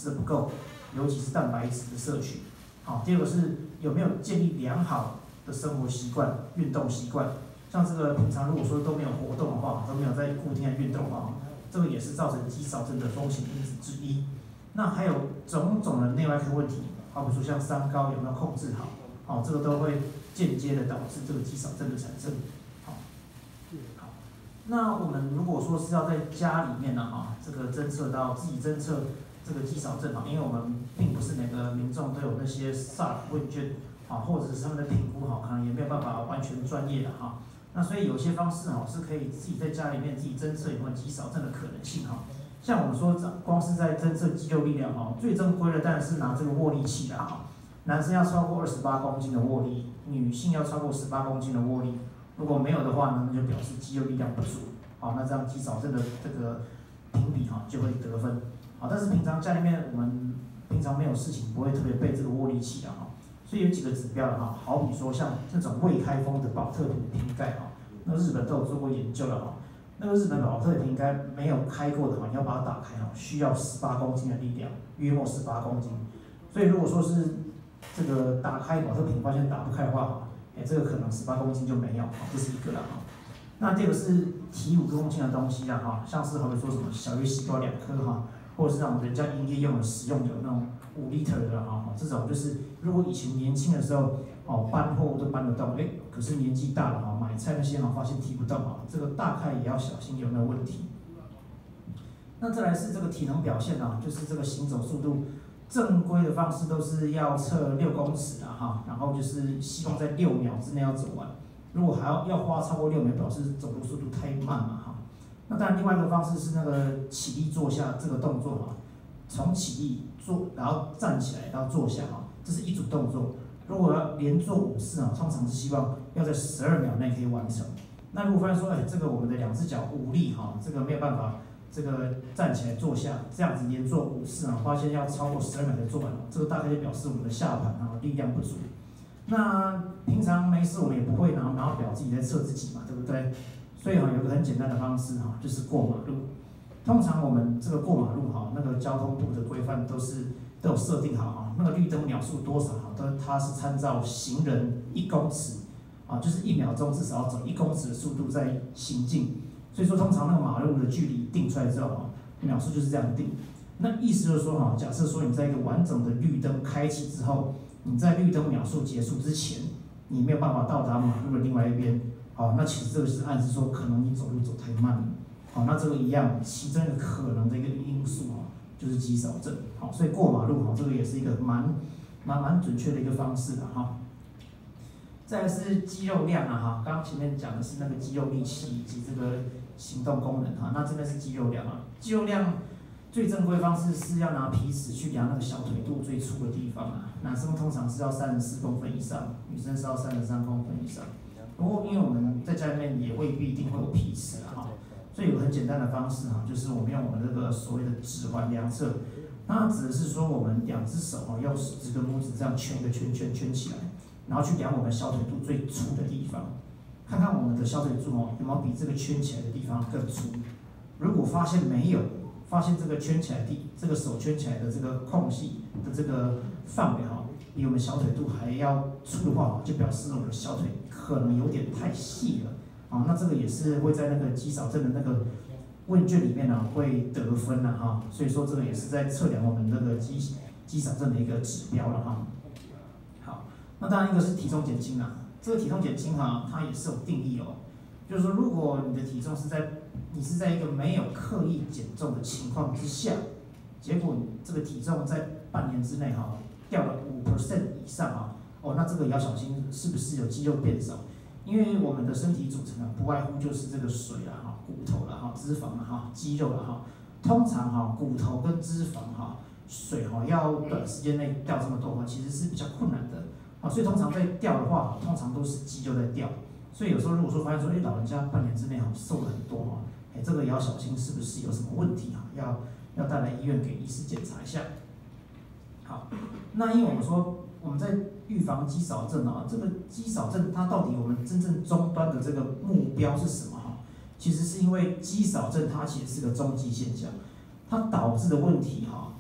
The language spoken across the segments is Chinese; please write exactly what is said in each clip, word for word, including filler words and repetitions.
吃的不够，尤其是蛋白质的摄取。好，第二个是有没有建立良好的生活习惯、运动习惯。像这个平常如果说都没有活动的话，都没有在固定的运动的话，这个也是造成肌少症的风险因子之一。那还有种种的内外科问题，好比说像三高有没有控制好，好，这个都会间接的导致这个肌少症的产生。好，好，那我们如果说是要在家里面呢，哈，这个侦测到自己侦测这个肌少症啊，因为我们并不是每个民众都有那些 S A R S 问卷啊，或者是他们的评估哈，可能也没有办法完全专业的哈。那所以有些方式哈是可以自己在家里面自己侦测有没有肌少症的可能性哈。像我们说，光是在侦测肌肉力量哈，最正规的当然是拿这个握力器啦哈。男生要超过二十八公斤的握力，女性要超过十八公斤的握力。如果没有的话呢，那就表示肌肉力量不足。好，那这样肌少症的这个评比哈就会得分。好，但是平常家里面我们平常没有事情，不会特别背这个握力器的哈。所以有几个指标的哈，好比说像这种未开封的保特瓶的瓶盖哈，那日本都有做过研究了哈。那个日本保特瓶盖没有开过的话，你要把它打开哈，需要十八公斤的力量，约莫十八公斤。所以如果说是这个打开保特瓶发现打不开的话哈，哎，这个可能十八公斤就没有，这是一个了哈。那第二个是体五公斤的东西啊哈，像是好比说什么小于西瓜两颗哈，或者是那种人家营业用的食用的那种五 liter 的哈，这种就是如果以前年轻的时候哦搬货都搬得动，哎，可是年纪大了哈，买菜那些哈发现提不动啊，这个大概也要小心有没有问题。那再来是这个体能表现啊，就是这个行走速度，正规的方式都是要测六公尺啊哈，然后就是希望在六秒之内要走完。如果还要要花超过六秒，表示走路速度太慢了哈。那当然，另外一个方式是那个起立坐下这个动作哈，从起立坐，然后站起来到坐下哈，这是一组动作。如果要连做五次啊，通常是希望要在十二秒内可以完成。那如果发现说，哎，这个我们的两只脚无力哈，这个没有办法，这个站起来坐下，这样子连做五次啊，发现要超过十二秒才做完，这个大概就表示我们的下盘啊力量不足。那平常没事我们也不会拿拿表自己在测自己嘛，对不对？所以哈，有个很简单的方式哈，就是过马路。通常我们这个过马路哈，那个交通部的规范都是都有设定好哈，那个绿灯秒数多少哈，都它是参照行人一公尺啊，就是一秒钟至少要走一公尺的速度在行进。所以说，通常那个马路的距离定出来之后哈，秒数就是这样定。那意思就是说哈，假设说你在一个完整的绿灯开启之后，你在绿灯秒数结束之前，你没有办法到达马路的另外一边，好，那其实这个是暗示说可能你走路走太慢了，好，那这个一样，其中一个可能的一个因素哈，就是肌少症，好，所以过马路哈，这个也是一个蛮蛮蛮准确的一个方式的哈。再来是肌肉量啊哈，刚刚前面讲的是那个肌肉力气以及这个行动功能哈，那这边是肌肉量啊，肌肉量。最正规方式是要拿皮尺去量那个小腿肚最粗的地方啊，男生通常是要三十四公分以上，女生是要三十三公分以上。不过因为我们在家里面也未必一定会有皮尺啊哈，所以有很简单的方式哈，就是我们用我们这个所谓的指环量测，那指的是说我们两只手啊，用食指跟拇指这样圈一个圈圈圈起来，然后去量我们小腿肚最粗的地方，看看我们的小腿肚哦有没有比这个圈起来的地方更粗。如果发现没有，发现这个圈起来地，这个手圈起来的这个空隙的这个范围哈，比我们小腿肚还要粗的话，就表示我们的小腿可能有点太细了啊。那这个也是会在那个肌少症的那个问卷里面呢会得分的哈。所以说这个也是在测量我们这个肌肌少症的一个指标了哈。好，那当然一个是体重减轻啊，这个体重减轻哈，它也是有定义哦，就是说如果你的体重是在你是在一个没有刻意减重的情况之下，结果你这个体重在半年之内哈掉了五 percent 以上啊，哦，那这个也要小心是不是有肌肉变少，因为我们的身体组成啊，不外乎就是这个水啦哈、骨头啦哈、脂肪啦哈、肌肉啦哈。通常哈骨头跟脂肪哈、水哈要短时间内掉这么多哈，其实是比较困难的啊，所以通常在掉的话，通常都是肌肉在掉。所以有时候如果说发现说，哎，老人家半年之内哈瘦了很多哈，哎，这个也要小心是不是有什么问题哈，要要带来医院给医师检查一下。好，那因为我们说我们在预防肌少症啊，这个肌少症它到底我们真正终端的这个目标是什么哈？其实是因为肌少症它其实是个终极现象，它导致的问题哈，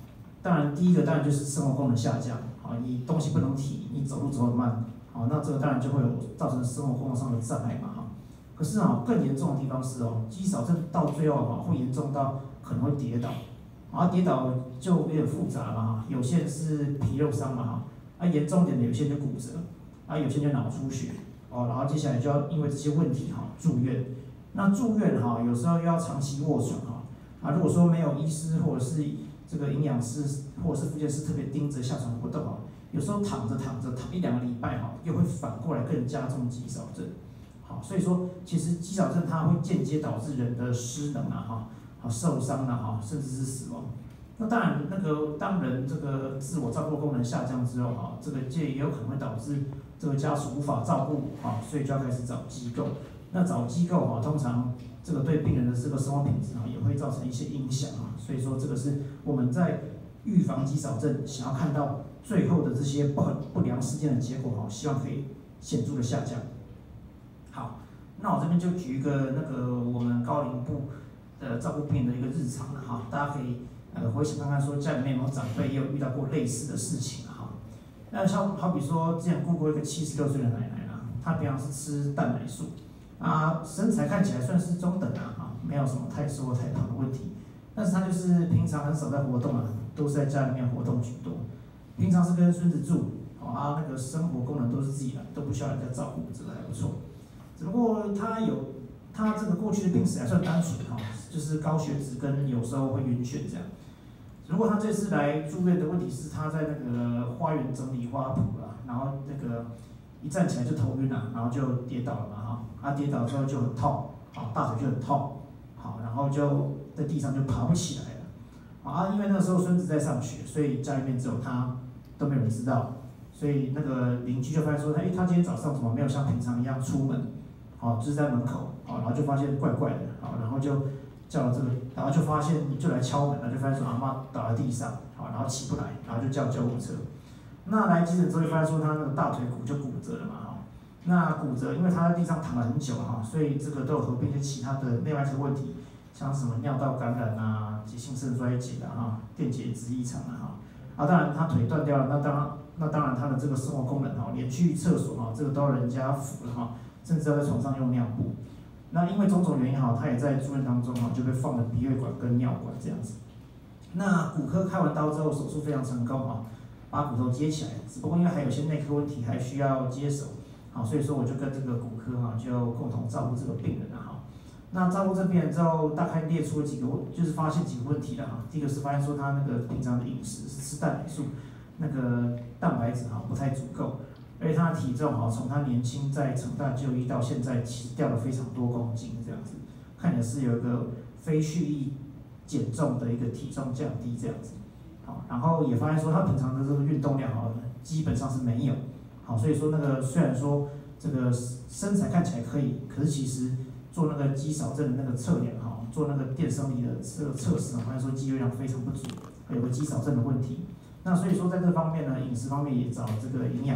当然第一个当然就是生活功能下降，好，你东西不能提，你走路走很慢，好，那这个当然就会有造成生活功能上的障碍嘛哈。可是啊，更严重的地方是哦，肌少症到最后啊会严重到可能会跌倒，啊跌倒就有点复杂了哈，有些人是皮肉伤嘛哈，啊严重点的有些人就骨折，啊有些人就脑出血，哦，然后接下来就要因为这些问题哈住院，那住院哈有时候又要长期卧床哈，啊如果说没有医师或者是这个营养师或者是复健师特别盯着下床不动啊，有时候躺着躺着躺一两个礼拜哈，又会反过来更加重肌少症。好，所以说其实肌少症它会间接导致人的失能啊哈，好受伤啊哈，甚至是死亡。那当然，那个当人这个自我照顾功能下降之后哈，这个这也有可能会导致这个家属无法照顾啊，所以就要开始找机构。那找机构啊，通常这个对病人的这个生活品质啊，也会造成一些影响啊。所以说，这个是我们在预防肌少症想要看到最后的这些不不良事件的结果哈，希望可以显著的下降。好，那我这边就举一个那个我们高龄部的照顾病人的一个日常了哈，大家可以呃回想看看说家里面有没有长辈也有遇到过类似的事情哈。那像好比说之前顾过一个七十六岁的奶奶啦，她平常是吃蛋奶素，啊身材看起来算是中等啊哈，没有什么太瘦或太胖的问题，但是她就是平常很少在活动啊，都是在家里面活动居多，平常是跟孙子住，啊那个生活功能都是自己来，都不需要人家照顾，这个还不错。只不过他有他这个过去的病史还算单纯哈，就是高血脂跟有时候会晕眩这样。如果他这次来住院的问题是他在那个花园整理花圃啊，然后那个一站起来就头晕了，然后就跌倒了嘛哈，他跌倒之后就很痛，好大腿就很痛，好然后就在地上就爬不起来了，啊因为那个时候孙子在上学，所以家里面只有他，都没有人知道，所以那个邻居就发现说，哎他今天早上怎么没有像平常一样出门？好，就是在门口，好，然后就发现怪怪的，好，然后就叫了这个，然后就发现就来敲门了，就发现说阿嬤倒在地上，好，然后起不来，然后就叫救护车。那来急诊之后就发现说他那个大腿骨就骨折了嘛，哈，那骨折因为他在地上躺了很久哈，所以这个都有合并一些其他的内外科问题，像什么尿道感染啊、急性肾衰竭啊、哈、电解质异常啊，哈，啊当然他腿断掉了，那当然那当然他的这个生活功能哈，连去厕所哈，这个都要人家扶了哈。甚至要在床上用尿布，那因为种种原因哈，他也在住院当中哈就被放了鼻胃管跟尿管这样子。那骨科开完刀之后手术非常成功哈，把骨头接起来，只不过因为还有些内科问题还需要接手，好，所以说我就跟这个骨科哈就共同照顾这个病人了哈。那照顾这病人之后，大概列出了几个问，就是发现几个问题了哈。第一个是发现说他那个平常的饮食是吃蛋奶素，那个蛋白质哈不太足够。而且他的体重哈，从他年轻在成大就医到现在，其实掉了非常多公斤这样子，看起来是有一个非蓄意减重的一个体重降低这样子，好，然后也发现说他平常的这个运动量哈，基本上是没有，好，所以说那个虽然说这个身材看起来可以，可是其实做那个肌少症的那个测量哈，做那个电生理的测测试，发现说肌肉量非常不足，有个肌少症的问题。那所以说在这方面呢，饮食方面也找这个营养。